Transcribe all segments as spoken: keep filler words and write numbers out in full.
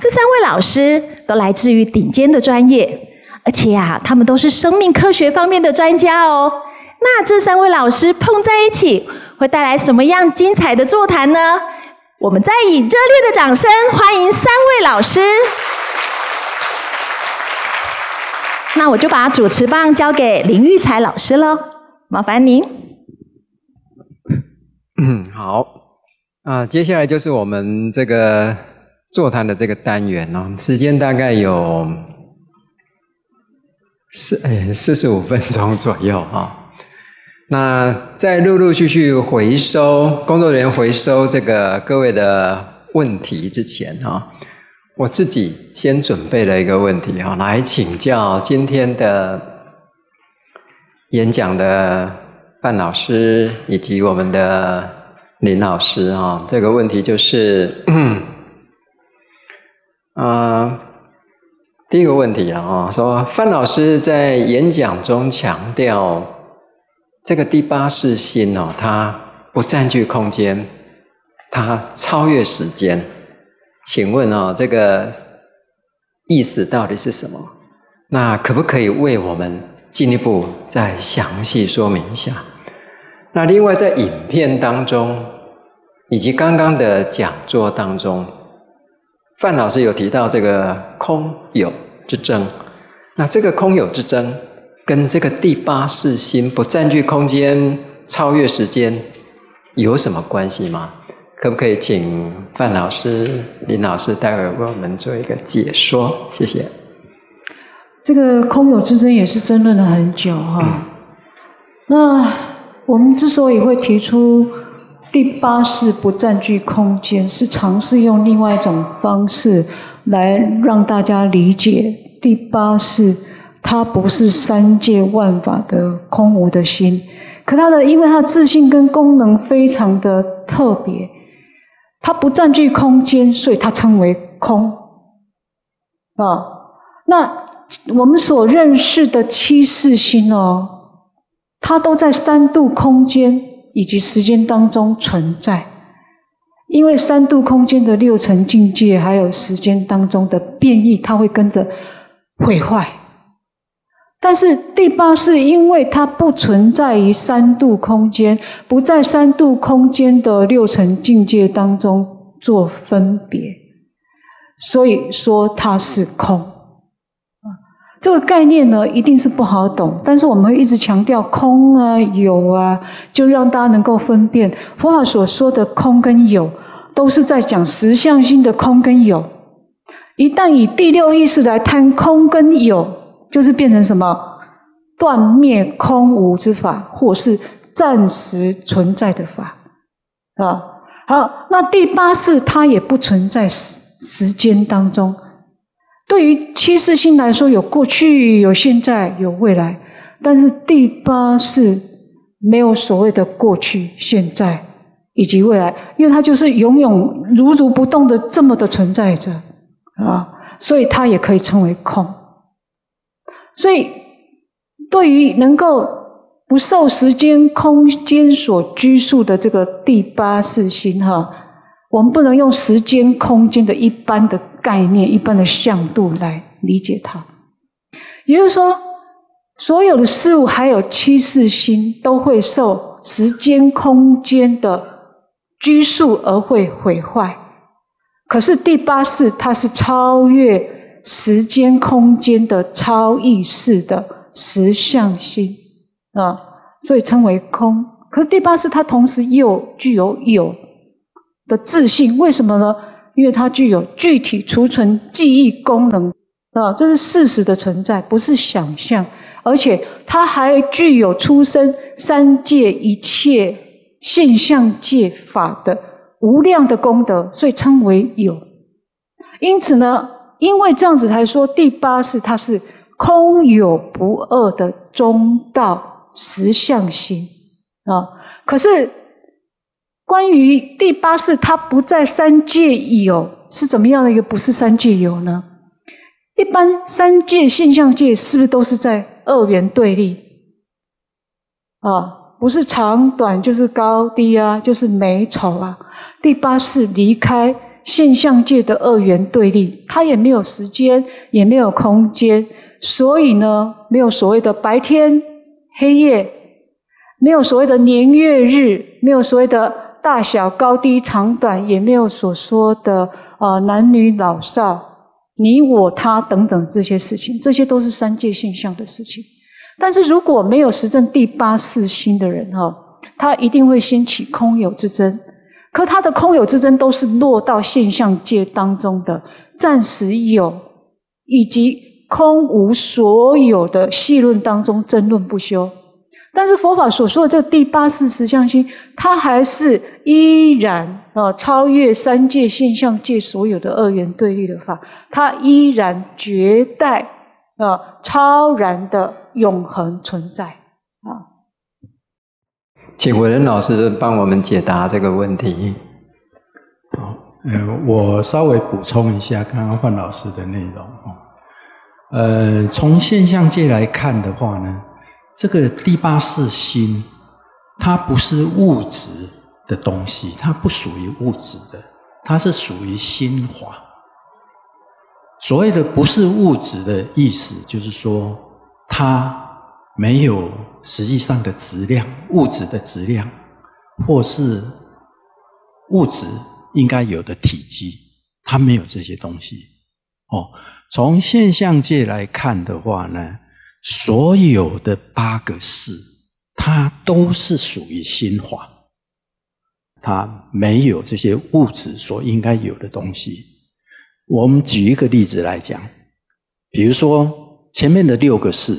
这三位老师都来自于顶尖的专业，而且啊，他们都是生命科学方面的专家哦。那这三位老师碰在一起，会带来什么样精彩的座谈呢？我们再以热烈的掌声欢迎三位老师。那我就把主持棒交给林育才老师了，麻烦您。 嗯，好啊，接下来就是我们这个座谈的这个单元哦，时间大概有四哎四十五分钟左右啊、哦。那在陆陆续续回收工作人员回收这个各位的问题之前啊、哦，我自己先准备了一个问题啊、哦，来请教今天的演讲的范老师以及我们的林老师啊、哦，这个问题就是，嗯，呃，第一个问题啊、哦，说范老师在演讲中强调。这个第八世心哦，它不占据空间，它超越时间。请问哦，这个意思到底是什么？那可不可以为我们进一步再详细说明一下？那另外在影片当中，以及刚刚的讲座当中，范老师有提到这个空有之争。那这个空有之争，跟这个第八世心不占据空间、超越时间有什么关系吗？可不可以请范老师、林老师待会儿为我们做一个解说？谢谢。 这个空有之争也是争论了很久哈、嗯。那我们之所以会提出第八世不占据空间，是尝试用另外一种方式来让大家理解第八世。它不是三界万法的空无的心，可它的因为它的自性跟功能非常的特别，它不占据空间，所以它称为空啊。那我们所认识的七世心哦，它都在三度空间以及时间当中存在，因为三度空间的六层境界还有时间当中的变异，它会跟着毁坏。但是第八世因为它不存在于三度空间，不在三度空间的六层境界当中做分别，所以说它是空。这个概念呢一定是不好懂，但是我们会一直强调空啊有啊，就让大家能够分辨佛法所说的空跟有都是在讲实相性的空跟有。一旦以第六意识来谈空跟有，就是变成什么断灭空无之法，或是暂时存在的法啊。好，那第八世它也不存在时时间当中。对于七世心来说，有过去、有现在、有未来，但是第八世没有所谓的过去、现在以及未来，因为它就是永永如如不动的这么的存在着啊，所以它也可以称为空。所以对于能够不受时间空间所拘束的这个第八世心哈，我们不能用时间空间的一般的概念、一般的向度来理解它。也就是说，所有的事物还有七世心都会受时间空间的拘束而会毁坏，可是第八世它是超越时间空间的超意识的实相心啊，所以称为空。可是第八世它同时又具有有的自性，为什么呢？因为它具有具体储存记忆功能啊，这是事实的存在，不是想象。而且它还具有出生三界一切现象界法的无量的功德，所以称为有。因此呢，因为这样子才说第八世它是空有不二的中道实相心啊。可是关于第八世它不在三界有，是怎么样的一个不是三界有呢？一般三界现象界是不是都是在二元对立啊？不是长短就是高低啊，就是美丑啊。第八世离开现象界的二元对立，它也没有时间，也没有空间，所以呢，没有所谓的白天黑夜，没有所谓的年月日，没有所谓的大小高低长短，也没有所说的呃男女老少、你我他等等这些事情，这些都是三界现象的事情。但是如果没有实证第八识心的人哈，他一定会兴起空有之争。可他的空有之争都是落到现象界当中的暂时有，以及空无所有的细论当中争论不休。但是佛法所说的这个第八识实相心，它还是依然呃超越三界现象界所有的二元对立的法，它依然绝代呃超然的永恒存在啊。 请文仁老师帮我们解答这个问题。 好，呃，我稍微补充一下刚刚范老师的内容。呃，从现象界来看的话呢，这个第八识心，它不是物质的东西，它不属于物质的，它是属于心法。所谓的不是物质的意思，就是说它没有实际上的质量，物质的质量，或是物质应该有的体积，它没有这些东西。哦，从现象界来看的话呢，所有的八个识，它都是属于心法，它没有这些物质所应该有的东西。我们举一个例子来讲，比如说前面的六个识，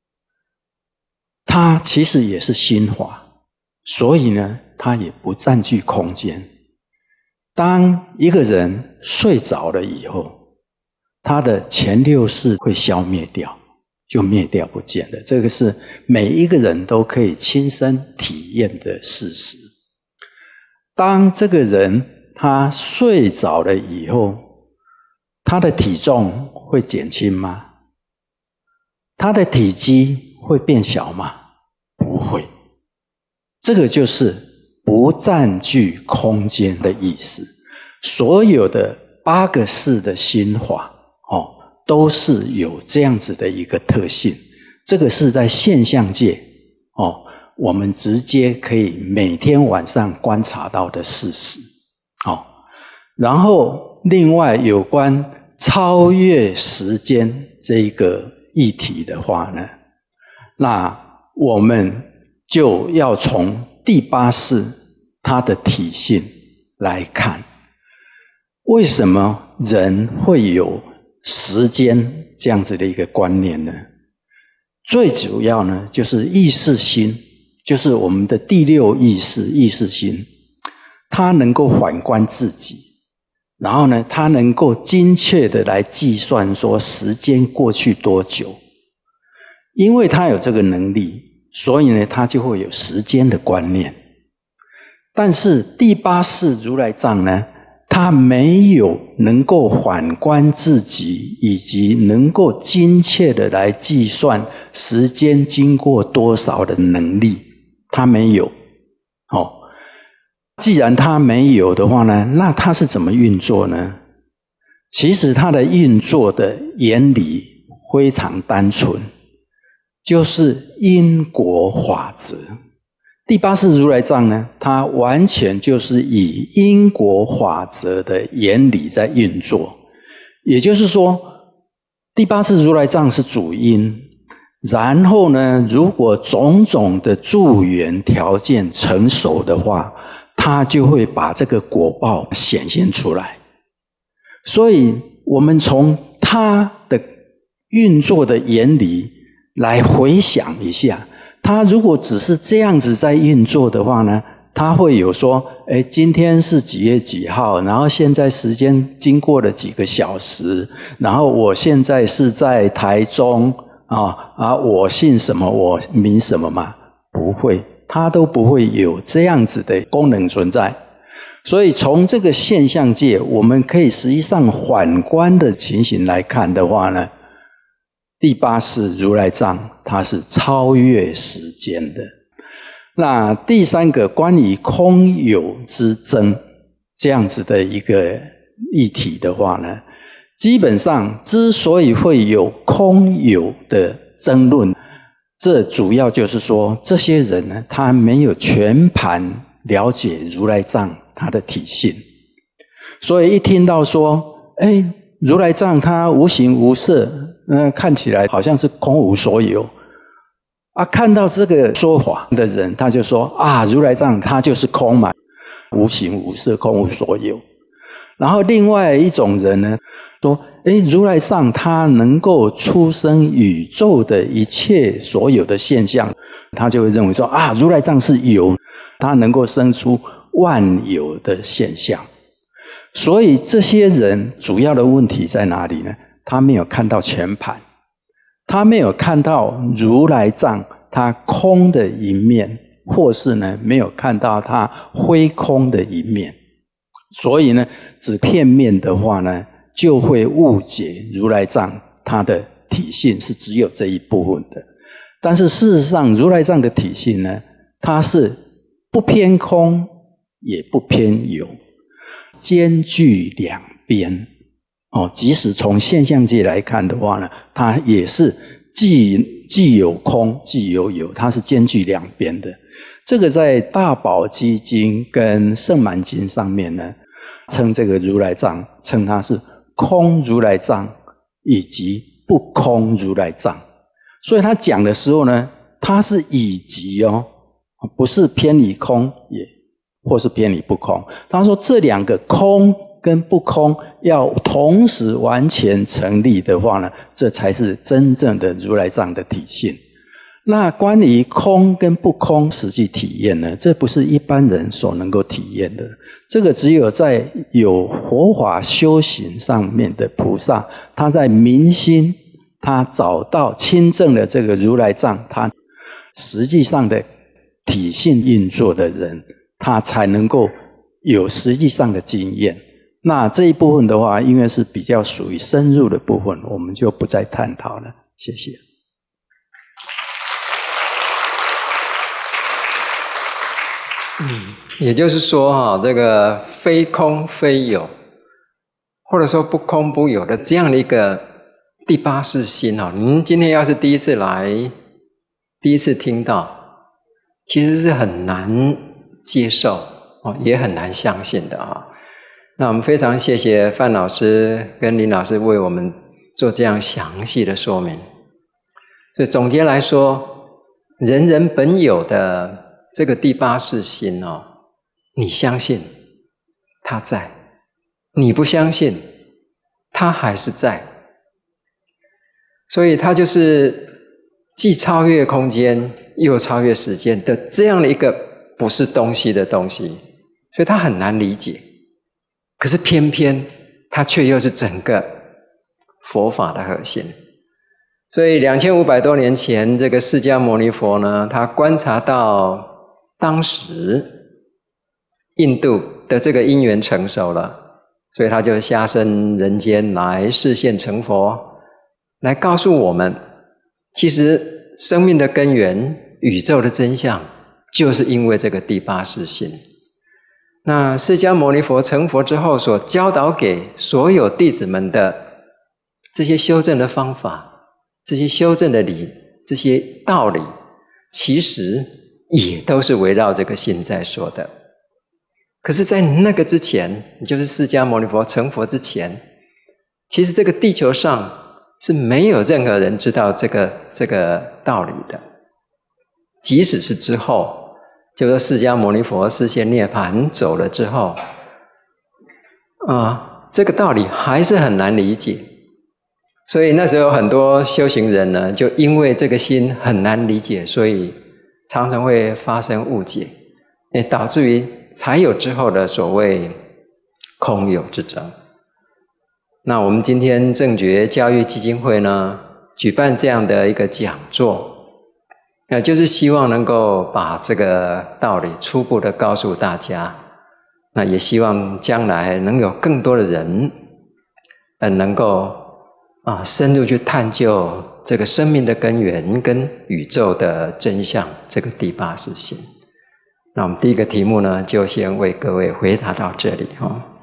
它其实也是心法，所以呢，它也不占据空间。当一个人睡着了以后，他的前六识会消灭掉，就灭掉不见了。这个是每一个人都可以亲身体验的事实。当这个人他睡着了以后，他的体重会减轻吗？他的体积会变小吗？不会。这个就是不占据空间的意思。所有的八个识的心法哦，都是有这样子的一个特性。这个是在现象界哦，我们直接可以每天晚上观察到的事实。哦，然后另外有关超越时间这一个议题的话呢，那我们就要从第八识它的体性来看，为什么人会有时间这样子的一个观念呢？最主要呢，就是意识心，就是我们的第六意识意识心，它能够反观自己，然后呢，它能够精确的来计算说时间过去多久。因为它有这个能力，所以呢，它就会有时间的观念。但是第八识如来藏呢，它没有能够反观自己，以及能够精确的来计算时间经过多少的能力，它没有。哦，既然它没有的话呢，那它是怎么运作呢？其实它的运作的原理非常单纯，就是因果法则。第八识如来藏呢，它完全就是以因果法则的原理在运作。也就是说，第八识如来藏是主因，然后呢，如果种种的助缘条件成熟的话，它就会把这个果报显现出来。所以我们从它的运作的原理来回想一下，它如果只是这样子在运作的话呢，它会有说，诶，今天是几月几号，然后现在时间经过了几个小时，然后我现在是在台中啊啊，我姓什么，我名什么嘛？不会，它都不会有这样子的功能存在。所以从这个现象界，我们可以实际上反观的情形来看的话呢，第八识如来藏它是超越时间的。那第三个关于空有之争这样子的一个议题的话呢，基本上之所以会有空有的争论，这主要就是说这些人呢，他没有全盘了解如来藏他的体性，所以一听到说哎，如来藏它无形无色，呃，看起来好像是空无所有啊。看到这个说法的人，他就说啊，如来藏它就是空嘛，无形无色，空无所有。然后另外一种人呢，说，诶，如来藏它能够出生宇宙的一切所有的现象，他就会认为说啊，如来藏是有，它能够生出万有的现象。所以这些人主要的问题在哪里呢？他没有看到全盘，他没有看到如来藏它空的一面，或是呢没有看到它非空的一面。所以呢，只片面的话呢，就会误解如来藏它的体性是只有这一部分的。但是事实上，如来藏的体性呢，它是不偏空，也不偏有，兼具两边。哦，即使从现象界来看的话呢，它也是既既有空，既有有，它是兼具两边的。这个在大宝积经跟圣满经上面呢，称这个如来藏，称它是空如来藏以及不空如来藏。所以他讲的时候呢，它是以及哦，不是偏离空，也或是偏离不空。他说这两个空跟不空要同时完全成立的话呢，这才是真正的如来藏的体性。那关于空跟不空实际体验呢，这不是一般人所能够体验的，这个只有在有佛法修行上面的菩萨，他在明心，他找到亲证的这个如来藏，他实际上的体性运作的人，他才能够有实际上的经验。那这一部分的话，因为是比较属于深入的部分，我们就不再探讨了。谢谢。 嗯，也就是说哈，这个非空非有，或者说不空不有的这样的一个第八识心哈，您今天要是第一次来，第一次听到，其实是很难接受哦，也很难相信的哈。那我们非常谢谢范老师跟林老师为我们做这样详细的说明。所以总结来说，人人本有的这个第八识心哦，你相信它在，你不相信它还是在。所以它就是既超越空间又超越时间的这样的一个不是东西的东西，所以它很难理解。可是偏偏它却又是整个佛法的核心。所以两千五百多年前，这个释迦牟尼佛呢，他观察到当时印度的这个因缘成熟了，所以他就下生人间来示现成佛，来告诉我们，其实生命的根源、宇宙的真相，就是因为这个第八识心。那释迦牟尼佛成佛之后所教导给所有弟子们的这些修正的方法，这些修正的理，这些道理，其实也都是围绕这个心在说的。可是在那个之前，也就是释迦牟尼佛成佛之前，其实这个地球上是没有任何人知道这个这个道理的。即使是之后，就说释迦牟尼佛示现涅槃走了之后，啊、呃，这个道理还是很难理解。所以那时候很多修行人呢，就因为这个心很难理解，所以常常会发生误解，也导致于才有之后的所谓空有之争。那我们今天正觉教育基金会呢，举办这样的一个讲座，那就是希望能够把这个道理初步的告诉大家，那也希望将来能有更多的人呃能够啊深入去探究这个生命的根源跟宇宙的真相，这个第八识心。那我们第一个题目呢，就先为各位回答到这里哈。